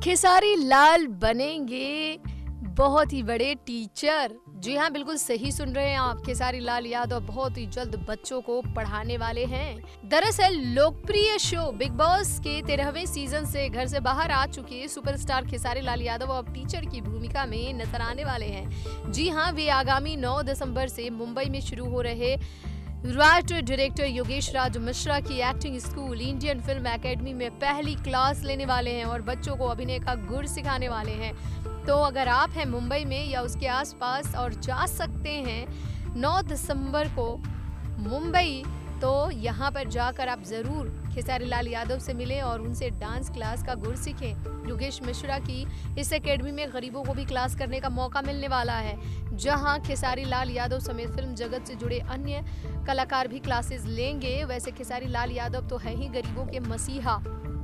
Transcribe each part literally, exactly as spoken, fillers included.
खेसारी लाल बनेंगे बहुत ही बड़े टीचर। जी हाँ, बिल्कुल सही सुन रहे हैं आप। खेसारी लाल यादव बहुत ही जल्द बच्चों को पढ़ाने वाले हैं। दरअसल लोकप्रिय शो बिग बॉस के तेरहवें सीजन से घर से बाहर आ चुके सुपरस्टार खेसारी लाल यादव अब टीचर की भूमिका में नजर आने वाले हैं। जी हाँ, वे आगामी नौ दिसंबर से मुंबई में शुरू हो रहे राइटर डायरेक्टर योगेश राज मिश्रा की acting school Indian film academy में पहली क्लास लेने वाले हैं और बच्चों को अभिनय का गुर सिखाने वाले हैं। तो अगर आप हैं मुंबई में या उसके आसपास और जा सकते हैं नौ दिसंबर को मुंबई, तो यहाँ पर जाकर आप जरूर खेसारी लाल यादव से मिलें और उनसे डांस क्लास का गुर सीखें। योगेश मिश्रा की इस एकेडमी में गरीबों को भी क्लास करने का मौका मिलने वाला है, जहां खेसारी लाल यादव समेत फिल्म जगत से जुड़े अन्य कलाकार भी क्लासेस लेंगे। वैसे खेसारी लाल यादव तो है ही गरीबों के मसीहा।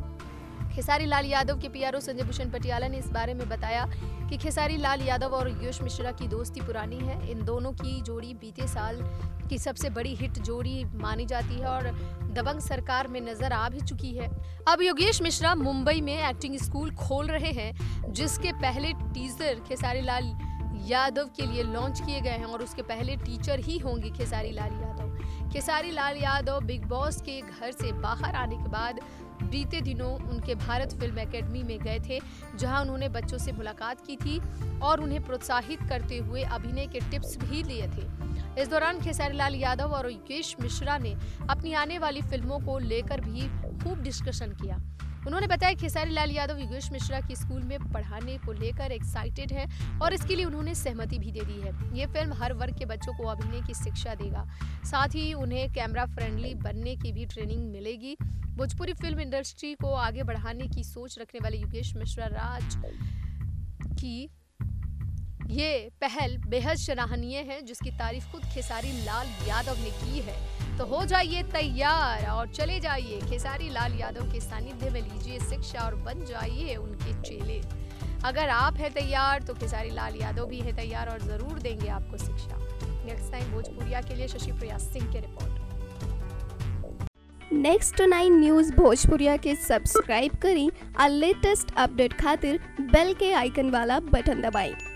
खेसारी लाल यादव के पीआरओ संजय भूषण पटियाला ने इस बारे में बताया कि खेसारी लाल यादव और यश मिश्रा की दोस्ती पुरानी है। इन दोनों की जोड़ी बीते साल की सबसे बड़ी हिट जोड़ी मानी जाती है और दबंग सरकार में नजर आ भी चुकी है। अब योगेश मिश्रा मुंबई में एक्टिंग स्कूल खोल रहे हैं, जिसके पहले टीजर खेसारी लाल यादव के लिए लॉन्च किए गए हैं और उसके पहले टीचर ही होंगे खेसारी लाल यादव। खेसारी लाल यादव बिग बॉस के घर से बाहर आने के बाद बीते दिनों उनके भारत फिल्म एकेडमी में गए थे, जहां उन्होंने बच्चों से मुलाकात की थी और उन्हें प्रोत्साहित करते हुए अभिनय के टिप्स भी लिए थे। इस दौरान खेसारी लाल यादव और योगेश मिश्रा ने अपनी आने वाली फिल्मों को लेकर भी खूब डिस्कशन किया। उन्होंने बताया खेसारी लाल यादव योगेश मिश्रा की स्कूल में पढ़ाने को लेकर एक्साइटेड है और इसके लिए उन्होंने सहमति भी दे दी है। ये फिल्म हर वर्ग के बच्चों को अभिनय की शिक्षा देगा, साथ ही उन्हें कैमरा फ्रेंडली बनने की भी ट्रेनिंग मिलेगी। भोजपुरी फिल्म इंडस्ट्री को आगे बढ़ाने की सोच रखने वाले योगेश मिश्रा राज की ये पहल बेहद सराहनीय है, जिसकी तारीफ खुद खेसारी लाल यादव ने की है। तो हो जाइए तैयार और चले जाइए खेसारी लाल यादव के सानिध्य में, लीजिए शिक्षा और बन जाइए उनके चेले। अगर आप हैं तैयार तो खेसारी लाल यादव भी है तैयार और जरूर देंगे आपको शिक्षा। नेक्स्ट टाइम भोजपुरिया के लिए शशि प्रिया सिंह की report. Next nine news Bhojpuriya के सब्सक्राइब करी और लेटेस्ट अपडेट खातिर बेल के आइकन वाला बटन दबाएं।